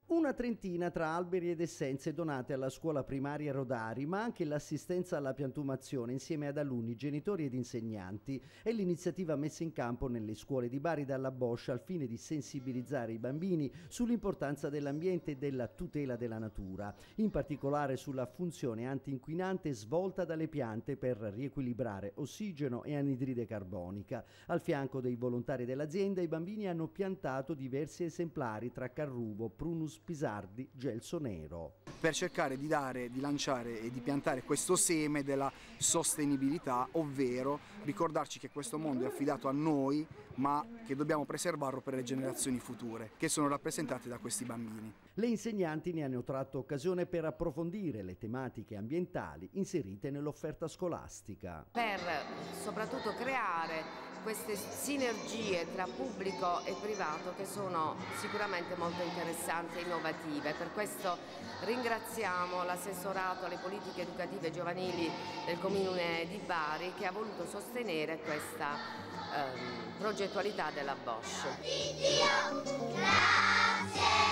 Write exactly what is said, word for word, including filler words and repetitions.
Una trentina tra alberi ed essenze donate alla scuola primaria Rodari, ma anche l'assistenza alla piantumazione insieme ad alunni, genitori ed insegnanti è l'iniziativa messa in campo nelle scuole di Bari dalla Bosch al fine di sensibilizzare i bambini sull'importanza dell'ambiente e della tutela della natura, in particolare sulla funzione antinquinante svolta dalle piante per riequilibrare ossigeno e anidride carbonica. Al fianco dei volontari dell'azienda i bambini hanno piantato diversi esemplari tra carrubo, prunus pisardi, gelso nero. Per cercare di dare, di lanciare e di piantare questo seme della sostenibilità, ovvero ricordarci che questo mondo è affidato a noi, ma che dobbiamo preservarlo per le generazioni future, che sono rappresentate da questi bambini. Le insegnanti ne hanno tratto occasione per approfondire le tematiche ambientali inserite nell'offerta scolastica. Per soprattutto creare queste sinergie tra pubblico e privato che sono sicuramente molto interessanti e innovative. Per questo ringraziamo l'assessorato alle politiche educative giovanili del Comune di Bari che ha voluto sostenere questa ehm, progettualità della Bosch. Grazie!